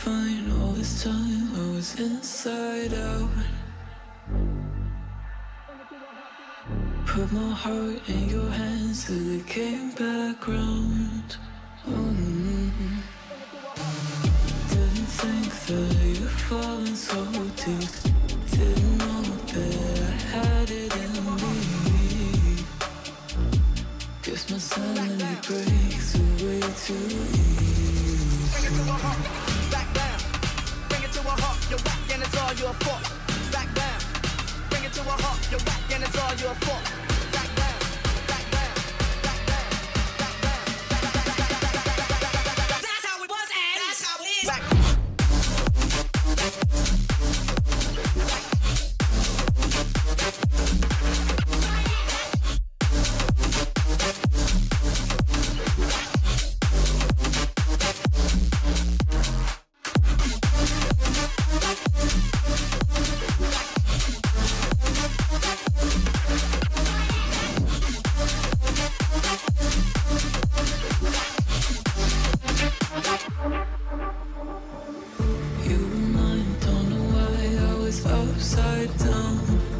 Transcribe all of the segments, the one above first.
fine all this time. I was inside out. Put my heart in your hands till it came back round. Didn't think that you'd fallen so deep. Didn't know that I had it in me. Guess my sanity breaks away too easy. Bring it to a halt, back down. Bring it to a halt, you're whack and it's all your fault. Back down. Bring it to a halt, you're whack and it's all your fault. Back down, back down, back down, back down, back down. That's how it was and that's how it is. Back. Upside down,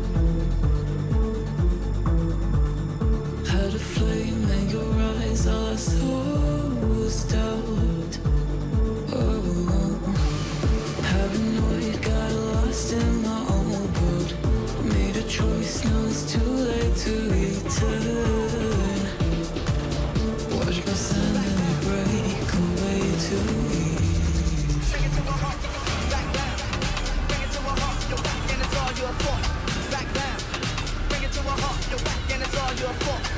had a flame in your eyes, all I saw was doubt. Oh, paranoid, got lost in my own world. Made a choice, now it's too late to return. Watch my sanity break away too easy. Bring it to a halt, back down. Bring it to a halt, you're whack and it's all your fault. Back down. Bring it to a halt, you're whack and it's all your fault.